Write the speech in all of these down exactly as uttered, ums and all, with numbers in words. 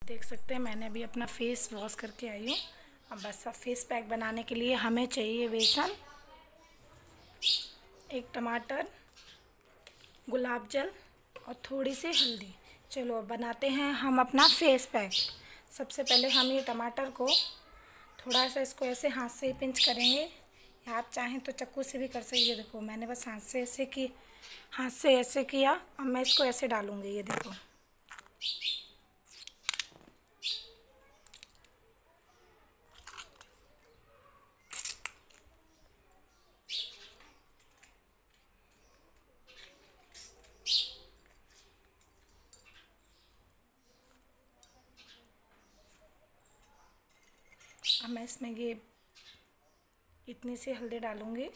देख सकते हैं मैंने अभी अपना फेस वॉश करके आई हूँ। अब बस अब फेस पैक बनाने के लिए हमें चाहिए बेसन, एक टमाटर, गुलाब जल और थोड़ी सी हल्दी। चलो अब बनाते हैं हम अपना फेस पैक। सबसे पहले हम ये टमाटर को थोड़ा सा इसको ऐसे हाथ से ही पिंच करेंगे, या आप चाहें तो चाकू से भी कर सकते। ये देखो मैंने बस हाथ से ऐसे की हाथ से ऐसे किया। अब मैं इसको ऐसे डालूँगी, ये देखो। अब मैं इसमें ये इतनी सी हल्दी डालूँगी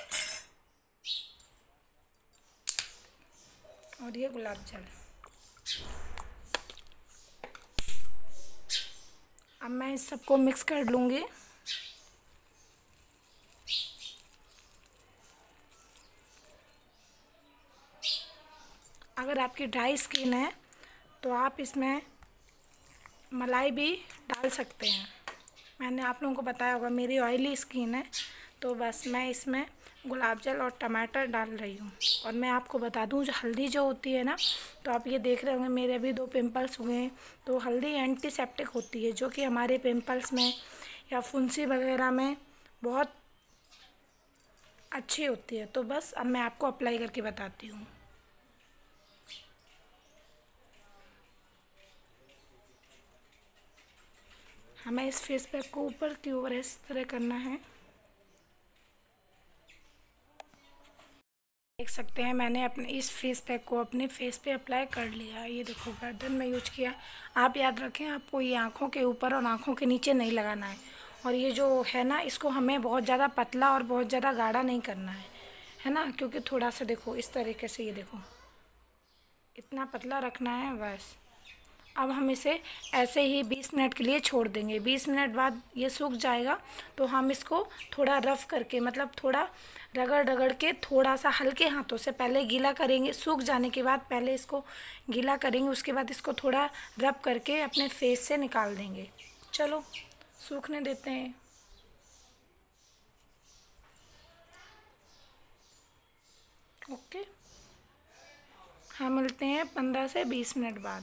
और ये गुलाब जल। अब मैं इस सबको मिक्स कर लूँगी। अगर आपकी ड्राई स्किन है तो आप इसमें मलाई भी डाल सकते हैं। मैंने आप लोगों को बताया होगा, मेरी ऑयली स्किन है तो बस मैं इसमें गुलाब जल और टमाटर डाल रही हूँ। और मैं आपको बता दूँ, जो हल्दी जो होती है ना, तो आप ये देख रहे होंगे मेरे अभी दो पिंपल्स हुए हैं, तो हल्दी एंटीसेप्टिक होती है, जो कि हमारे पिंपल्स में या फुंसी वगैरह में बहुत अच्छी होती है। तो बस अब मैं आपको अप्लाई करके बताती हूँ। हमें इस फेस पैक को ऊपर की ओर इस तरह करना है। देख सकते हैं मैंने अपने इस फेस पैक को अपने फेस पे अप्लाई कर लिया। ये देखो गर्दन में यूज किया। आप याद रखें, आपको ये आँखों के ऊपर और आँखों के नीचे नहीं लगाना है। और ये जो है ना, इसको हमें बहुत ज़्यादा पतला और बहुत ज़्यादा गाढ़ा नहीं करना है, है ना, क्योंकि थोड़ा सा देखो इस तरीके से, ये देखो इतना पतला रखना है बस। अब हम इसे ऐसे ही बीस मिनट के लिए छोड़ देंगे। बीस मिनट बाद ये सूख जाएगा तो हम इसको थोड़ा रफ़ करके, मतलब थोड़ा रगड़ रगड़ के, थोड़ा सा हल्के हाथों से पहले गीला करेंगे। सूख जाने के बाद पहले इसको गीला करेंगे, उसके बाद इसको थोड़ा रब करके अपने फेस से निकाल देंगे। चलो सूखने देते हैं। ओके, हम मिलते हैं पंद्रह से बीस मिनट बाद।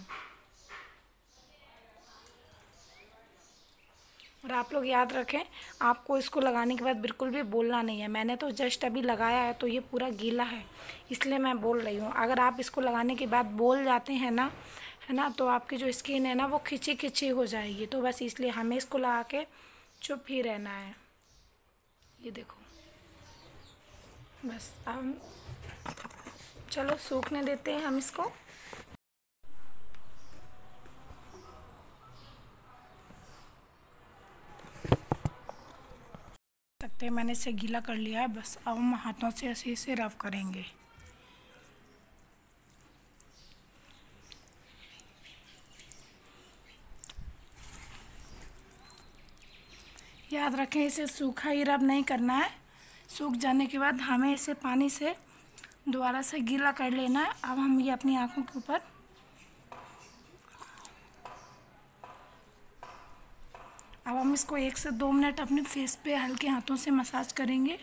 और आप लोग याद रखें, आपको इसको लगाने के बाद बिल्कुल भी बोलना नहीं है। मैंने तो जस्ट अभी लगाया है तो ये पूरा गीला है, इसलिए मैं बोल रही हूँ। अगर आप इसको लगाने के बाद बोल जाते हैं ना, है ना, तो आपकी जो स्किन है ना वो खिंची खिंची हो जाएगी। तो बस इसलिए हमें इसको लगा के चुप ही रहना है। ये देखो बस अब चलो सूखने देते हैं हम इसको। सकते हैं मैंने इसे गीला कर लिया है। बस अब हम हाथों से ऐसे इसे रफ करेंगे। याद रखें, इसे सूखा ही रब नहीं करना है। सूख जाने के बाद हमें इसे पानी से दोबारा से गीला कर लेना है। अब हम ये अपनी आँखों के ऊपर, अब हम इसको एक से दो मिनट अपने फेस पे हल्के हाथों से मसाज करेंगे।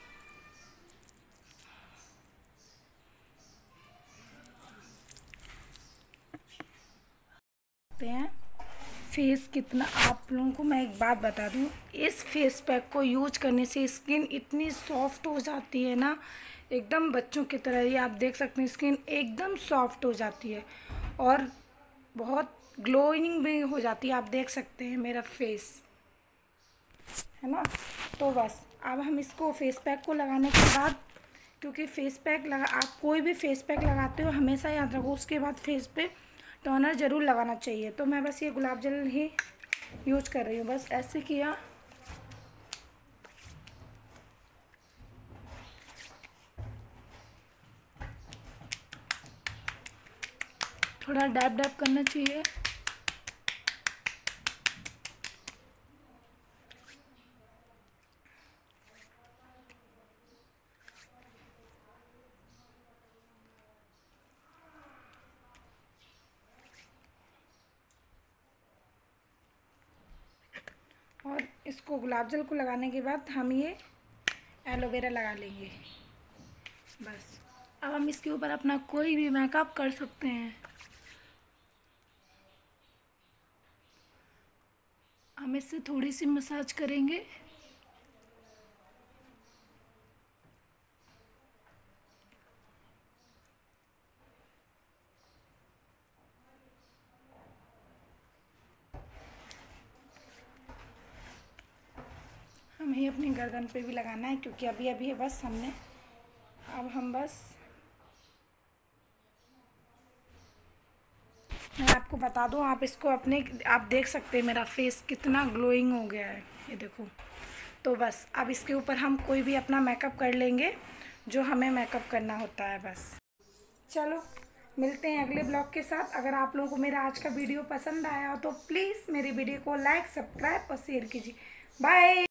हैं फेस कितना, आप लोगों को मैं एक बात बता दूं, इस फेस पैक को यूज करने से स्किन इतनी सॉफ्ट हो जाती है ना, एकदम बच्चों की तरह। ये आप देख सकते हैं, स्किन एकदम सॉफ्ट हो जाती है और बहुत ग्लोइंग भी हो जाती है। आप देख सकते हैं मेरा फेस, है ना। तो बस अब हम इसको फेस पैक को लगाने के बाद, क्योंकि फेस पैक लगा, आप कोई भी फेस पैक लगाते हो हमेशा याद रखो उसके बाद फेस पे टोनर ज़रूर लगाना चाहिए। तो मैं बस ये गुलाब जल ही यूज कर रही हूँ। बस ऐसे किया, थोड़ा डैब डैब करना चाहिए। इसको गुलाब जल को लगाने के बाद हम ये एलोवेरा लगा लेंगे बस। अब हम इसके ऊपर अपना कोई भी मेकअप कर सकते हैं। हम इससे थोड़ी सी मसाज करेंगे। हमें अपनी गर्दन पे भी लगाना है क्योंकि अभी अभी है बस हमने, अब हम बस, मैं आपको बता दूं, आप इसको अपने, आप देख सकते हैं मेरा फेस कितना ग्लोइंग हो गया है, ये देखो। तो बस अब इसके ऊपर हम कोई भी अपना मेकअप कर लेंगे जो हमें मेकअप करना होता है बस। चलो मिलते हैं अगले ब्लॉग के साथ। अगर आप लोगों को मेरा आज का वीडियो पसंद आया हो तो प्लीज़ मेरी वीडियो को लाइक, सब्सक्राइब और शेयर कीजिए। बाय।